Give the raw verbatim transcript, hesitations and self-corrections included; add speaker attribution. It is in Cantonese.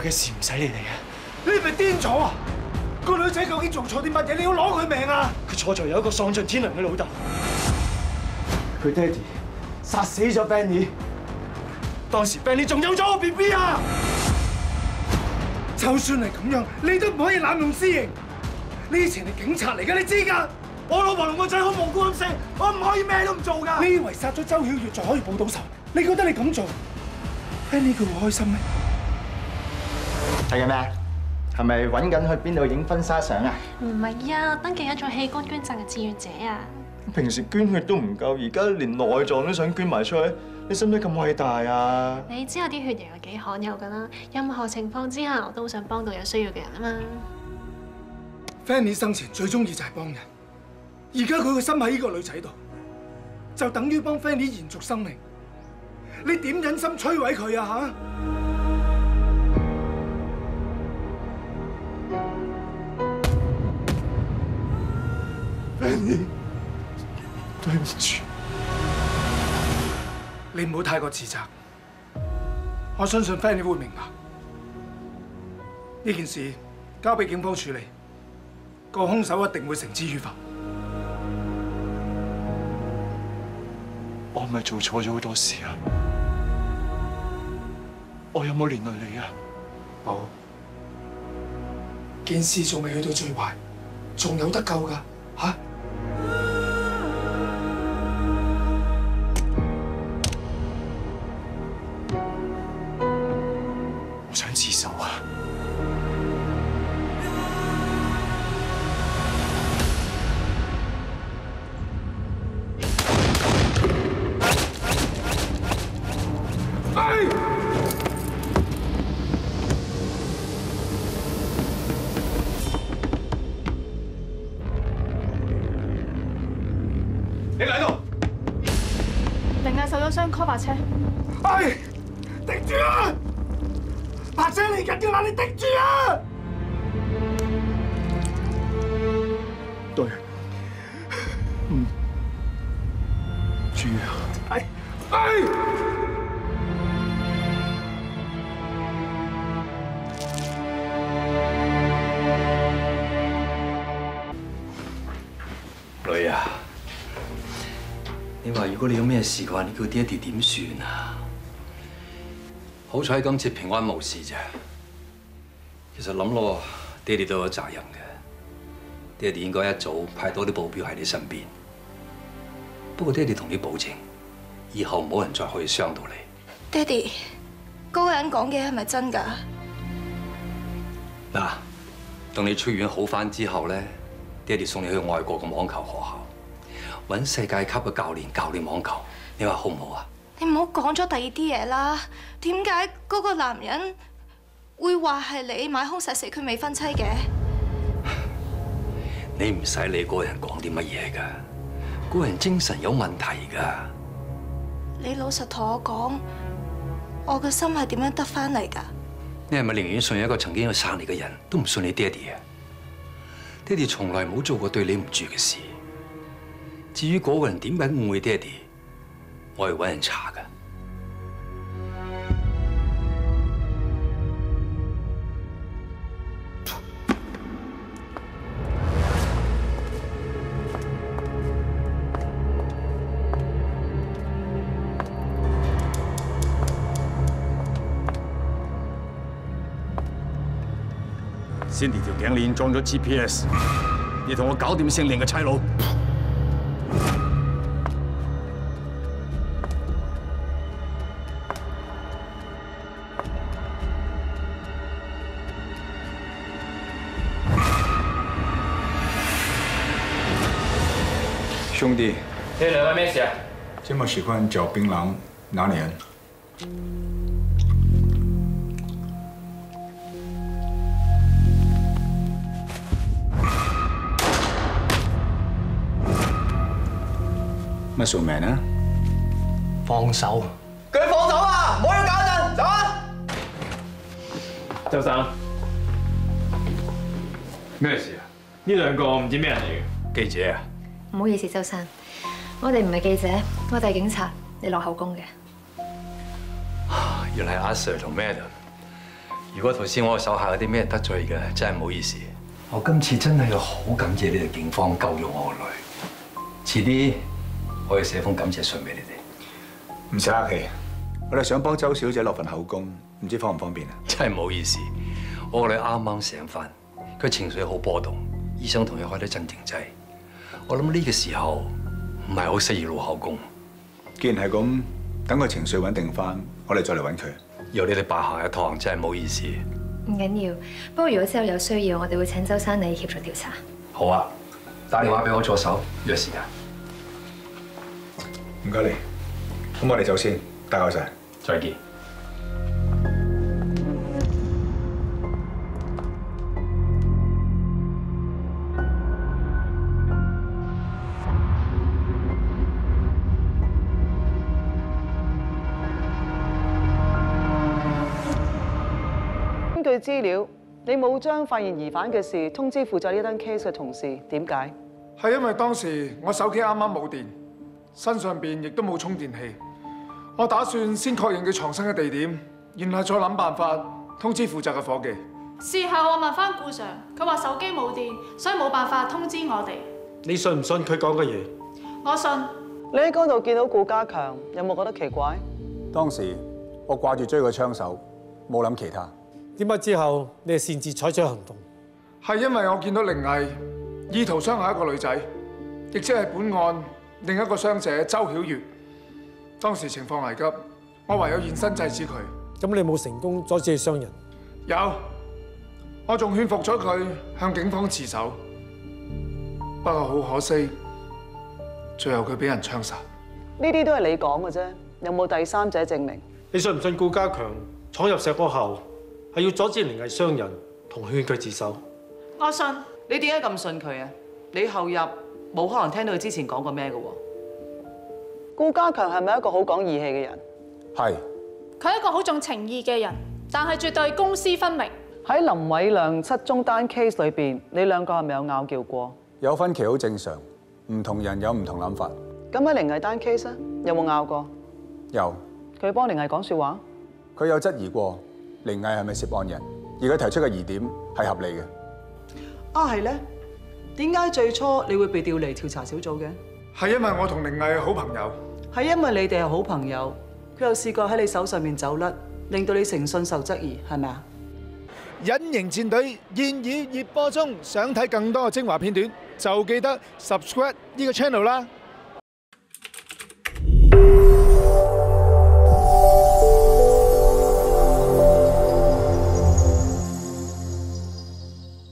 Speaker 1: 嘅事唔使你理啊！
Speaker 2: 你係咪癲咗啊？個女仔究竟做錯啲乜嘢？你要攞佢命啊！
Speaker 1: 佢錯在有一個喪盡天良嘅老豆，佢爹哋殺死咗 Benny， 當時 Benny 仲有咗個 B B 啊！
Speaker 2: 就算係咁樣，你都唔可以濫用私刑。你以前係警察嚟㗎，你知㗎。
Speaker 1: 我老婆同個仔好無辜咁死，我唔可以咩都唔做㗎。
Speaker 2: 你以為殺咗周曉月就可以報到仇？你覺得你咁做 ，Benny 佢會開心咩？
Speaker 3: 係嘅咩？係咪揾緊去邊度影婚紗相啊？
Speaker 4: 唔係啊，登記緊做器官捐贈嘅志願者啊！
Speaker 1: 平時捐血都唔夠，而家連內臟都想捐埋出去，你使唔使咁偉大啊？
Speaker 4: 你知我啲血型係幾罕有㗎啦，任何情況之下我都想幫到有需要嘅人啊嘛。
Speaker 2: Fanny 生前最中意就係幫人，而家佢個心喺呢個女仔度，就等於幫 Fanny 延續生命。你點忍心摧毀佢啊？嚇！
Speaker 1: Fanny， 對唔住，
Speaker 2: 你唔好太過自責。我相信 Fanny 會明白呢件事，交俾警方處理，個兇手一定會繩之於法。
Speaker 1: 我係咪做錯咗好多事啊？我有冇連累你啊？
Speaker 2: 冇，件事仲未去到最壞，仲有得救㗎嚇！
Speaker 1: 我想自首啊！
Speaker 2: 哎！
Speaker 1: 你嚟度！
Speaker 5: 凌毅受咗傷 ，call 白車。
Speaker 2: 哎！頂住啊！ 白車嚟緊㗎啦，你頂住啊！
Speaker 1: 對，唔住啊！
Speaker 2: 哎哎！
Speaker 6: 女啊，你話如果你有咩事嘅話，你叫爹哋點算啊？ 好彩今次平安無事啫。其實諗落，爹哋都有責任嘅。爹哋應該一早派多啲保鏢喺你身邊。不過爹哋同你保證，以後冇人再可以傷到你。
Speaker 5: 爹哋，嗰個人講嘅係咪真㗎？
Speaker 6: 嗱，等你出院好返之後咧，爹哋送你去外國嘅網球學校，揾世界級嘅教練教你網球，你話好唔好啊？
Speaker 5: 你唔好講咗第二啲嘢啦。點解嗰個男人會話係你買兇殺死佢未婚妻嘅？
Speaker 6: 你唔使理嗰個人講啲乜嘢㗎，嗰個人精神有問題㗎。
Speaker 5: 你老實同我講，我嘅心係點樣得返嚟㗎？
Speaker 6: 你係咪寧願信一個曾經要殺你嘅人，都唔信你爹哋啊？爹哋從來冇做過對你唔住嘅事。至於嗰個人點解誤會爹哋？ 我係揾人查㗎。
Speaker 7: Cindy 條頸鏈裝咗 G P S， 你同我搞掂姓連嘅差佬。
Speaker 8: 兄弟，
Speaker 9: 你兩位咩事啊？
Speaker 8: 這麼喜歡嚼檳榔，哪裏人？乜數名啊？
Speaker 1: 放手！
Speaker 9: 佢放手啊！唔好要搞震，走啊！
Speaker 10: 周生，咩事啊？呢兩個唔知咩人嚟嘅？
Speaker 7: 記者啊！
Speaker 11: 唔好意思，周生，我哋唔係記者，我哋係警察，你落口供嘅。
Speaker 6: 原來阿 Sir 同 Madam 如果頭先我手下有啲咩得罪嘅，真係唔好意思。我今次真係要好感謝你哋警方救咗我個女。遲啲我要寫封感謝信俾你哋。
Speaker 8: 唔使客氣，我哋想幫周小姐落份口供，唔知方唔方便啊？
Speaker 6: 真係唔好意思，我個女啱啱醒翻，佢情緒好波動，醫生同佢開啲鎮靜劑。我諗呢個時候唔係好適宜錄口供。
Speaker 8: 既然係咁，等佢情緒穩定翻，我哋再嚟揾佢。
Speaker 6: 由你哋白行一趟，真係唔好意思。
Speaker 11: 唔緊要，不過如果之後有需要，我哋會請周生你協助調查。
Speaker 6: 好啊，打電話俾我助手，約時間。
Speaker 8: 唔該你，咁我哋走先，打攪晒，
Speaker 6: 再見。
Speaker 12: 根據資料，你冇將發現疑犯嘅事通知負責呢單 case 嘅同事，點解？
Speaker 2: 係因為當時我手機啱啱冇電，身上邊亦都冇充電器。我打算先確認佢藏身嘅地點，然後再諗辦法通知負責嘅伙計。
Speaker 13: 事後我問翻顧 Sir， 佢話手機冇電，所以冇辦法通知我哋。
Speaker 1: 你信唔信佢講嘅嘢？
Speaker 13: 我信。
Speaker 12: 你喺嗰度見到顧家強，有冇覺得奇怪？
Speaker 8: 當時我掛住追個槍手，冇諗其他。
Speaker 1: 點解之後你係擅自採取行動？
Speaker 2: 係因為我見到凌毅意圖傷害一個女仔，亦即係本案另一個傷者周曉月。當時情況危急，我唯有現身制止佢。
Speaker 1: 咁你冇成功阻止佢傷人？
Speaker 2: 有，我仲勸服咗佢向警方自首。不過好可惜，最後佢俾人槍殺。
Speaker 12: 呢啲都係你講嘅啫，有冇第三者證明？
Speaker 1: 你信唔信顧家強闖入石鍋後係要阻止凌毅傷人同勸佢自首？
Speaker 13: 我信。
Speaker 12: 你點解咁信佢啊？你後入冇可能聽到佢之前講過咩嘅喎？顧家強係咪一個好講義氣嘅人？
Speaker 8: 係。
Speaker 13: 佢係一個好重情義嘅人，但係絕對公私分明。喺
Speaker 12: 林偉亮失蹤單 case 裏邊，你兩個係咪有拗撬過？
Speaker 8: 有分歧好正常，唔同人有唔同諗法。
Speaker 12: 咁喺凌毅單 case 咧，有冇拗過？
Speaker 8: 有。
Speaker 12: 佢幫凌毅講説話？
Speaker 8: 佢有質疑過凌毅係咪涉案人，而佢提出嘅疑點係合理嘅。
Speaker 12: 啊，係咧？點解最初你會被調離調查小組嘅？
Speaker 2: 係因為我同凌毅係好朋友。
Speaker 12: 係因為你哋係好朋友，佢又試過喺你手上面走甩，令到你誠信受質疑，係咪啊？
Speaker 2: 隱形戰隊現已熱播中，想睇更多嘅精華片段，就記得 subscribe 呢個 channel 啦。